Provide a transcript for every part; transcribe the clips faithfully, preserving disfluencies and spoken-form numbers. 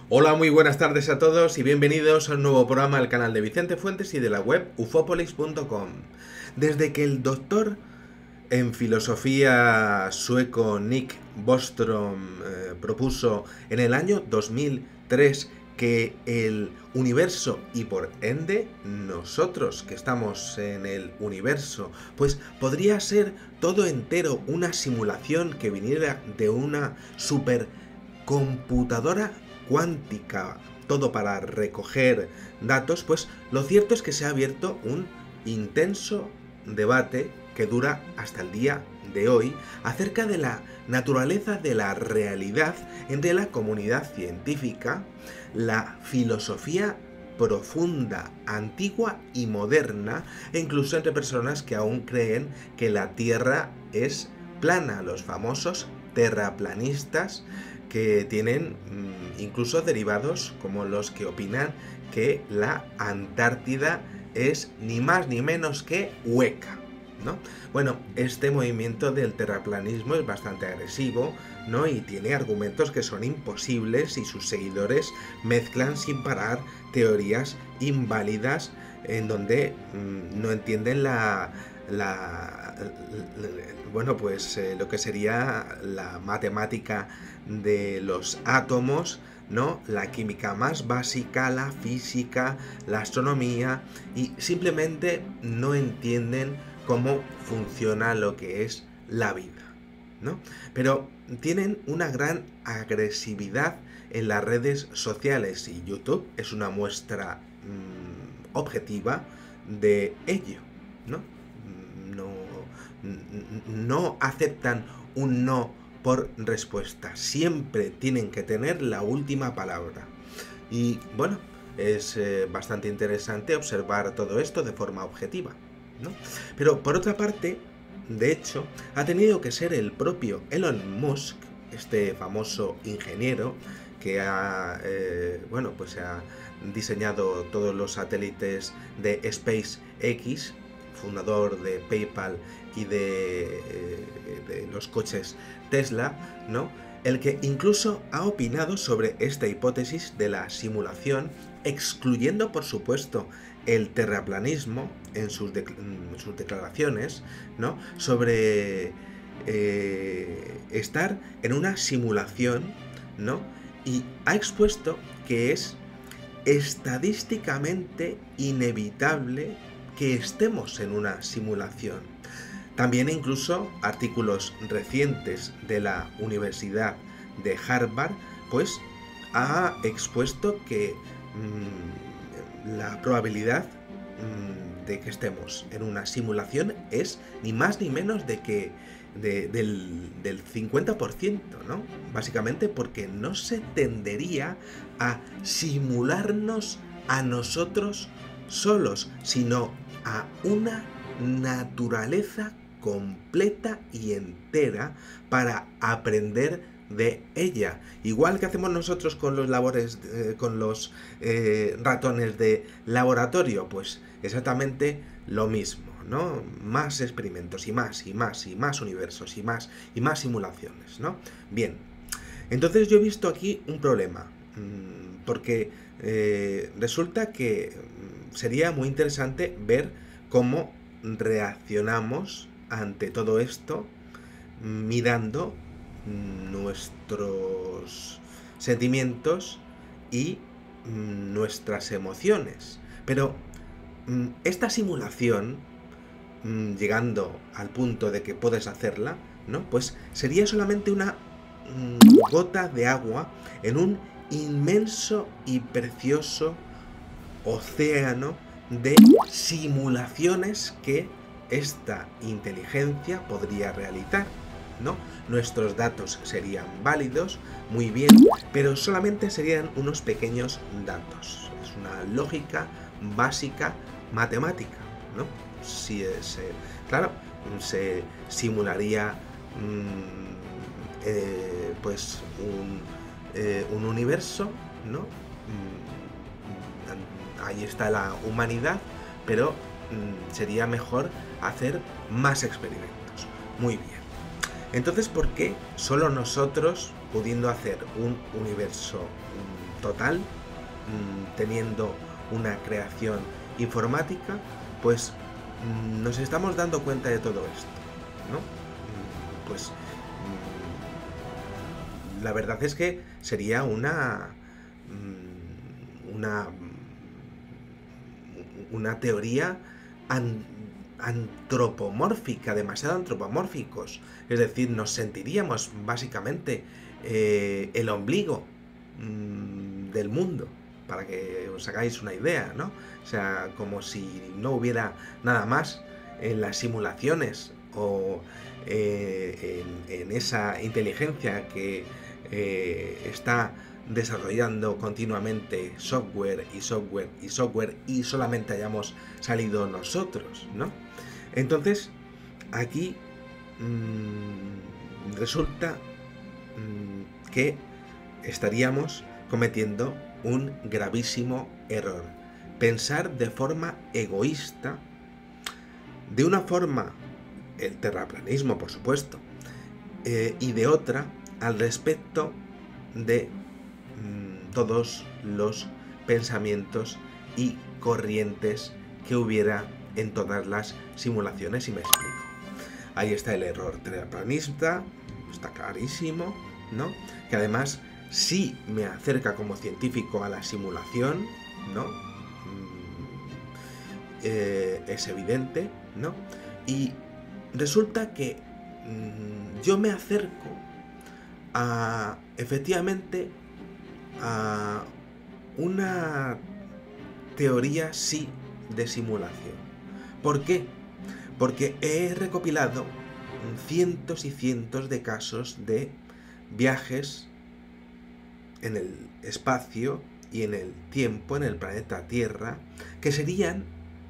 Hola, muy buenas tardes a todos y bienvenidos a un nuevo programa del canal de Vicente Fuentes y de la web ufopolis punto com. Desde que el doctor en filosofía sueco Nick Bostrom eh, propuso en el año dos mil tres que el universo y por ende nosotros que estamos en el universo, pues podría ser todo entero una simulación que viniera de una supercomputadora cuántica, todo para recoger datos, pues lo cierto es que se ha abierto un intenso debate que dura hasta el día de hoy acerca de la naturaleza de la realidad entre la comunidad científica, la filosofía profunda, antigua y moderna, e incluso entre personas que aún creen que la Tierra es plana, los famosos terraplanistas, que tienen mmm, incluso derivados como los que opinan que la Antártida es ni más ni menos que hueca, ¿no? Bueno, este movimiento del terraplanismo es bastante agresivo, ¿no? Y tiene argumentos que son imposibles y sus seguidores mezclan sin parar teorías inválidas en donde mmm, no entienden la... La, la, bueno, pues eh, lo que sería la matemática de los átomos, ¿no? La química más básica, la física, la astronomía, y simplemente no entienden cómo funciona lo que es la vida, ¿no? Pero tienen una gran agresividad en las redes sociales y YouTube es una muestra mmm, objetiva de ello, ¿no? No, no aceptan un no por respuesta, siempre tienen que tener la última palabra. Y bueno, es eh, bastante interesante observar todo esto de forma objetiva, ¿no? Pero por otra parte, de hecho, ha tenido que ser el propio Elon Musk, este famoso ingeniero que ha, eh, bueno, pues ha diseñado todos los satélites de SpaceX, fundador de PayPal y de, eh, de los coches Tesla, ¿no? El que incluso ha opinado sobre esta hipótesis de la simulación, excluyendo, por supuesto, el terraplanismo en sus, de, en sus declaraciones, ¿no? Sobre eh, estar en una simulación, ¿no? Y ha expuesto que es estadísticamente inevitable que estemos en una simulación. También incluso artículos recientes de la Universidad de Harvard pues ha expuesto que mmm, la probabilidad mmm, de que estemos en una simulación es ni más ni menos de que de, del, del cincuenta por ciento, ¿no? Básicamente porque no se tendería a simularnos a nosotros solos, sino a una naturaleza completa y entera para aprender de ella, igual que hacemos nosotros con los labores eh, con los eh, ratones de laboratorio, pues exactamente lo mismo, ¿no? Más experimentos y más y más y más universos y más y más simulaciones, ¿no? Bien, entonces yo he visto aquí un problema, porque eh, resulta que sería muy interesante ver cómo reaccionamos ante todo esto mirando nuestros sentimientos y nuestras emociones. Pero esta simulación, llegando al punto de que puedes hacerla, ¿no? Pues sería solamente una gota de agua en un inmenso y precioso océano de simulaciones que esta inteligencia podría realizar, ¿no? Nuestros datos serían válidos, muy bien, pero solamente serían unos pequeños datos. Es una lógica básica matemática, ¿no? Si es, eh, claro, se simularía mmm, eh, pues un, eh, un universo, ¿no? Ahí está la humanidad, pero mmm, sería mejor hacer más experimentos. Muy bien. Entonces, ¿por qué solo nosotros, pudiendo hacer un universo total, mmm, teniendo una creación informática, pues mmm, nos estamos dando cuenta de todo esto, ¿no? Mm, pues mmm, la verdad es que sería una mmm, una una teoría an antropomórfica, demasiado antropomórficos. Es decir, nos sentiríamos básicamente eh, el ombligo mmm, del mundo, para que os hagáis una idea, ¿no? O sea, como si no hubiera nada más en las simulaciones o eh, en, en esa inteligencia que eh, está desarrollando continuamente software y software y software y solamente hayamos salido nosotros, ¿no? Entonces, aquí mmm, resulta mmm, que estaríamos cometiendo un gravísimo error. Pensar de forma egoísta, de una forma, el terraplanismo, por supuesto, eh, y de otra, al respecto de mmm, todos los pensamientos y corrientes que hubiera en todas las simulaciones, y me explico. Ahí está el error terraplanista, está clarísimo, ¿no? Que además sí me acerca como científico a la simulación, ¿no? Mm, eh, es evidente, ¿no? Y resulta que mmm, yo me acerco a, efectivamente, a una teoría sí de simulación. ¿Por qué? Porque he recopilado cientos y cientos de casos de viajes en el espacio y en el tiempo, en el planeta Tierra, que serían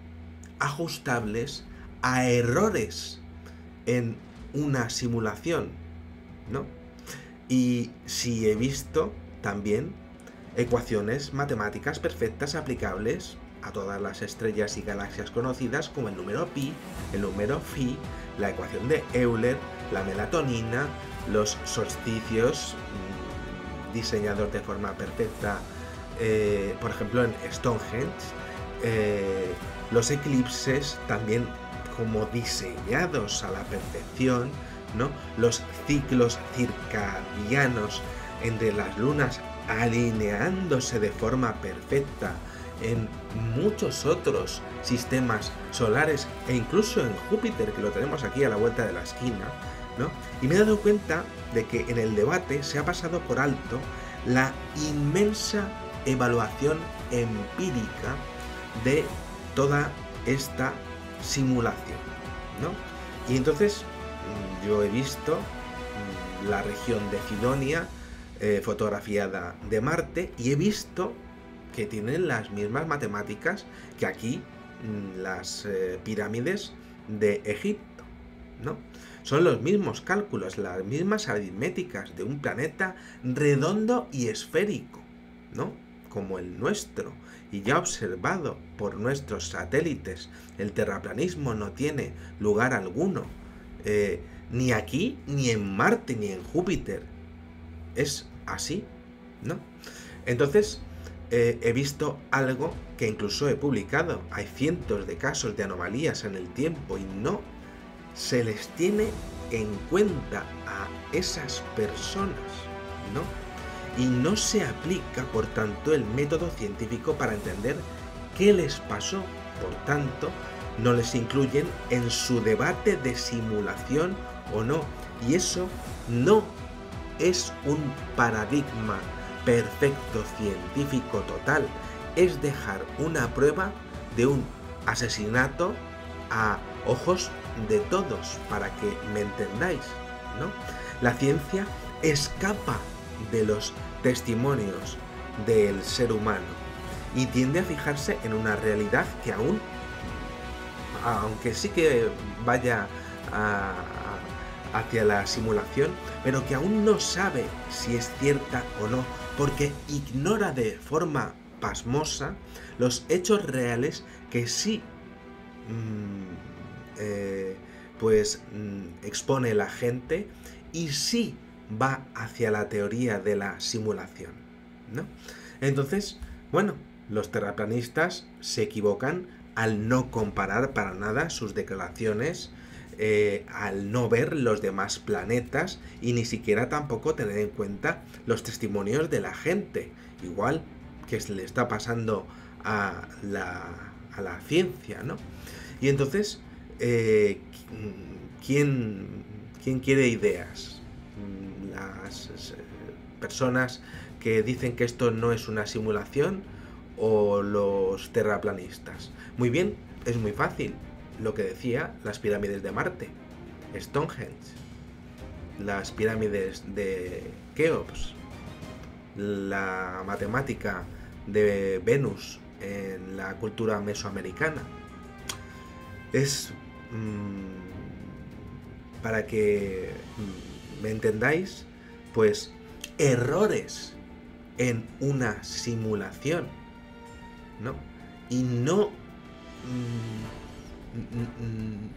ajustables a errores en una simulación, ¿no? Y sí he visto también ecuaciones matemáticas perfectas aplicables a todas las estrellas y galaxias conocidas, como el número pi, el número phi, la ecuación de Euler, la melatonina, los solsticios mmm, diseñados de forma perfecta, eh, por ejemplo en Stonehenge, eh, los eclipses también como diseñados a la perfección, ¿no? Los ciclos circadianos entre las lunas alineándose de forma perfecta en muchos otros sistemas solares e incluso en Júpiter, que lo tenemos aquí a la vuelta de la esquina, ¿no? Y me he dado cuenta de que en el debate se ha pasado por alto la inmensa evaluación empírica de toda esta simulación, ¿no? Y entonces yo he visto la región de Sidonia eh, fotografiada de Marte, y he visto que tienen las mismas matemáticas que aquí las eh, pirámides de Egipto, ¿no? Son los mismos cálculos, las mismas aritméticas de un planeta redondo y esférico, ¿no? Como el nuestro, y ya observado por nuestros satélites. El terraplanismo no tiene lugar alguno, eh, ni aquí, ni en Marte, ni en Júpiter. Es así, ¿no? Entonces, eh, he visto algo que incluso he publicado. Hay cientos de casos de anomalías en el tiempo y no se les tiene en cuenta a esas personas, ¿no? Y no se aplica, por tanto, el método científico para entender qué les pasó. Por tanto, no les incluyen en su debate de simulación o no. Y eso no es un paradigma perfecto científico total. Es dejar una prueba de un asesinato a ojos de todos, para que me entendáis, ¿no? La ciencia escapa de los testimonios del ser humano y tiende a fijarse en una realidad que aún, aunque sí que vaya a, a, hacia la simulación, pero que aún no sabe si es cierta o no, porque ignora de forma pasmosa los hechos reales que sí mmm, eh, pues mmm, expone la gente, y sí va hacia la teoría de la simulación, ¿no? Entonces, bueno, los terraplanistas se equivocan al no comparar para nada sus declaraciones, eh, al no ver los demás planetas y ni siquiera tampoco tener en cuenta los testimonios de la gente, igual que se le está pasando a la, a la ciencia, ¿no? Y entonces, eh, ¿quién, ¿quién quiere ideas? Las eh, personas que dicen que esto no es una simulación o los terraplanistas. Muy bien, es muy fácil. Lo que decía, las pirámides de Marte, Stonehenge, las pirámides de Keops, la matemática de Venus en la cultura mesoamericana. Es mmm, para que me entendáis, pues errores en una simulación, ¿no? Y no mmm, mmm,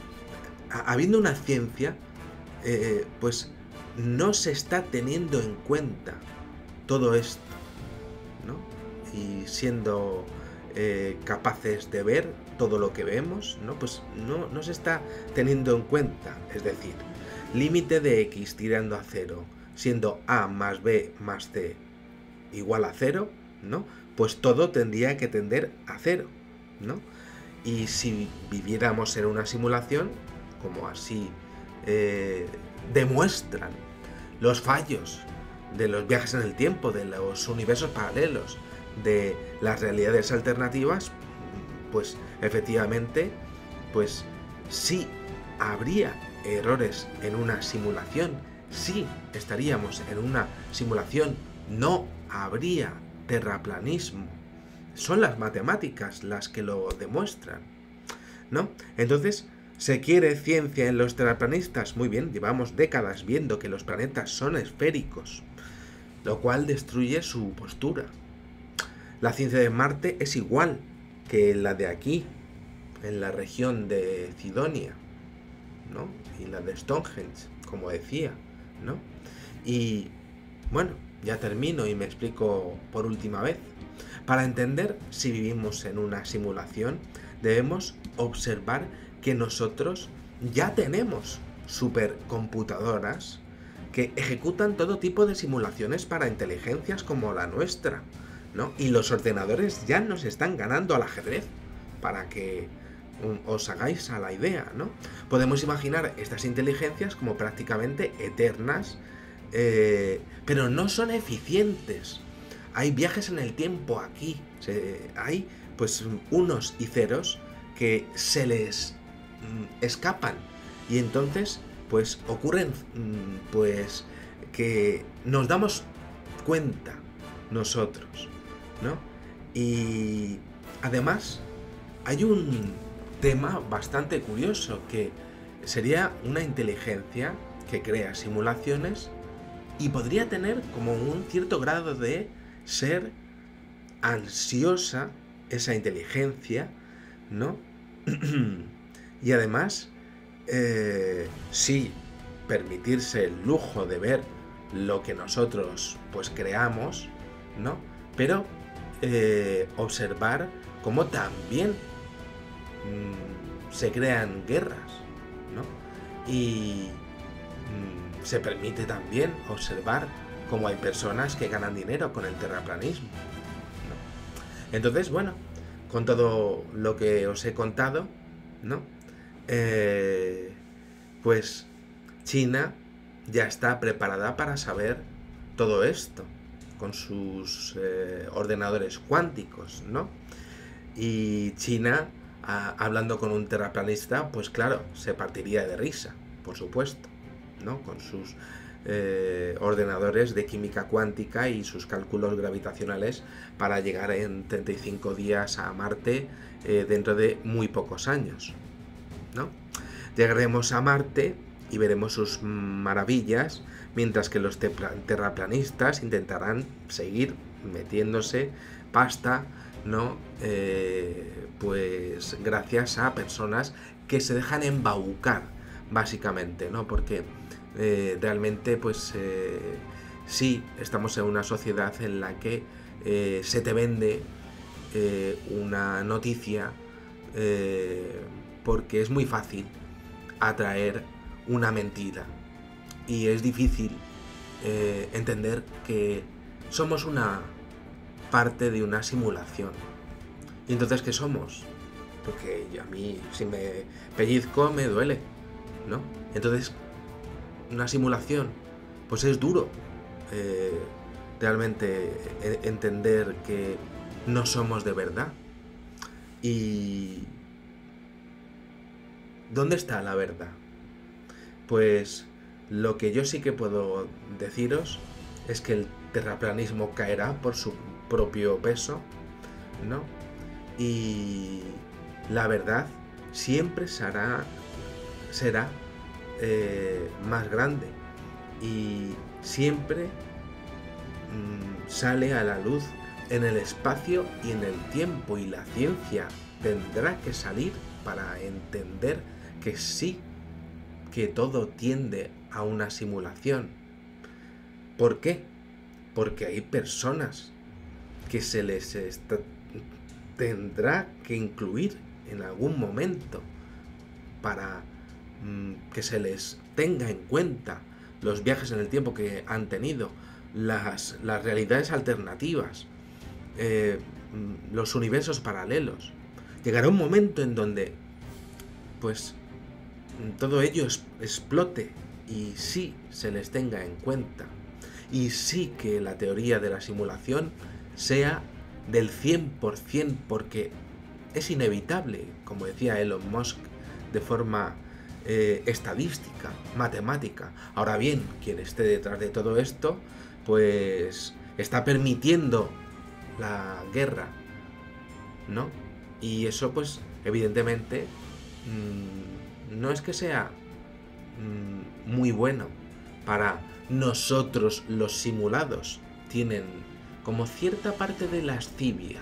habiendo una ciencia, eh, pues no se está teniendo en cuenta todo esto, ¿no? Y siendo eh, capaces de ver todo lo que vemos, ¿no? Pues no, no se está teniendo en cuenta. Es decir, límite de x tirando a cero, siendo a más b más c igual a cero, ¿no? Pues todo tendría que tender a cero, ¿no? Y si viviéramos en una simulación, como así eh, demuestran los fallos de los viajes en el tiempo, de los universos paralelos, de las realidades alternativas, pues efectivamente, pues sí habría errores en una simulación, sí estaríamos en una simulación, no habría terraplanismo. Son las matemáticas las que lo demuestran, ¿no? Entonces, ¿se quiere ciencia en los terraplanistas? Muy bien, llevamos décadas viendo que los planetas son esféricos, lo cual destruye su postura. La ciencia de Marte es igual que la de aquí, en la región de Cidonia, ¿no? Y la de Stonehenge, como decía, ¿no? Y, bueno, ya termino y me explico por última vez. Para entender si vivimos en una simulación, debemos observar que nosotros ya tenemos supercomputadoras que ejecutan todo tipo de simulaciones para inteligencias como la nuestra, ¿no? Y los ordenadores ya nos están ganando al ajedrez, para que um, os hagáis a la idea, ¿no? Podemos imaginar estas inteligencias como prácticamente eternas, eh, pero no son eficientes. Hay viajes en el tiempo aquí, se, hay pues unos y ceros que se les mm, escapan y entonces pues ocurren mm, pues que nos damos cuenta nosotros, ¿no? Y además hay un tema bastante curioso que sería una inteligencia que crea simulaciones y podría tener como un cierto grado de ser ansiosa esa inteligencia, ¿no? Y además, eh, sí, permitirse el lujo de ver lo que nosotros pues creamos, ¿no? Pero eh, observar cómo también mmm, se crean guerras, ¿no? Y mmm, se permite también observar cómo hay personas que ganan dinero con el terraplanismo, ¿no? Entonces, bueno, con todo lo que os he contado, ¿no? Eh, pues China ya está preparada para saber todo esto con sus eh, ordenadores cuánticos, ¿no? Y China, a, hablando con un terraplanista, pues claro, se partiría de risa, por supuesto, ¿no? Con sus eh, ordenadores de química cuántica y sus cálculos gravitacionales para llegar en treinta y cinco días a Marte eh, dentro de muy pocos años, ¿no? Llegaremos a Marte y veremos sus maravillas, mientras que los terraplanistas intentarán seguir metiéndose pasta, ¿no? Eh, pues gracias a personas que se dejan embaucar, básicamente, ¿no? Porque eh, realmente, pues eh, sí, estamos en una sociedad en la que eh, se te vende eh, una noticia eh, porque es muy fácil atraer una mentira y es difícil eh, entender que somos una parte de una simulación. ¿Y entonces qué somos? Porque a mí si me pellizco me duele, ¿no? Entonces una simulación, pues es duro eh, realmente entender que no somos de verdad. ¿Y dónde está la verdad? Pues lo que yo sí que puedo deciros es que el terraplanismo caerá por su propio peso, ¿no? Y la verdad siempre será, será eh, más grande y siempre mmm, sale a la luz en el espacio y en el tiempo, y la ciencia tendrá que salir para entender que sí, que todo tiende a una simulación. ¿Por qué? Porque hay personas que se les está, tendrá que incluir en algún momento para mmm, que se les tenga en cuenta los viajes en el tiempo que han tenido, las, las realidades alternativas, eh, los universos paralelos. Llegará un momento en donde pues todo ello es, explote y sí se les tenga en cuenta, y sí que la teoría de la simulación sea del cien por ciento, porque es inevitable, como decía Elon Musk, de forma eh, estadística, matemática. Ahora bien, quien esté detrás de todo esto, pues está permitiendo la guerra, ¿no? Y eso, pues, evidentemente, mmm, no es que sea mmm, muy bueno para nosotros los simulados. Tienen como cierta parte de lascivia,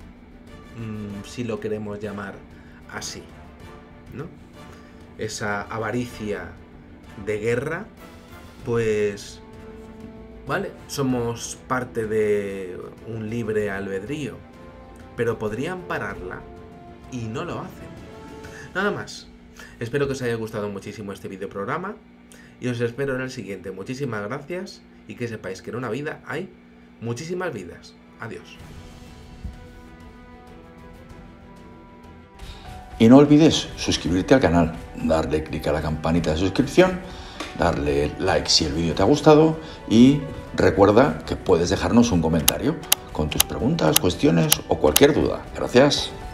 mmm, si lo queremos llamar así, ¿no? Esa avaricia de guerra, pues, vale, somos parte de un libre albedrío, pero podrían pararla y no lo hacen. Nada más. Espero que os haya gustado muchísimo este videoprograma y os espero en el siguiente. Muchísimas gracias y que sepáis que en una vida hay muchísimas vidas. Adiós. Y no olvides suscribirte al canal, darle clic a la campanita de suscripción, darle like si el vídeo te ha gustado y recuerda que puedes dejarnos un comentario con tus preguntas, cuestiones o cualquier duda. Gracias.